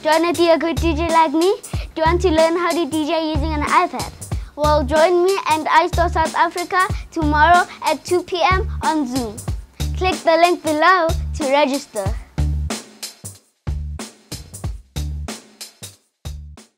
Do you want to be a good DJ like me? Do you want to learn how to DJ using an iPad? Well, join me and iStore South Africa tomorrow at 2 p.m. on Zoom. Click the link below to register.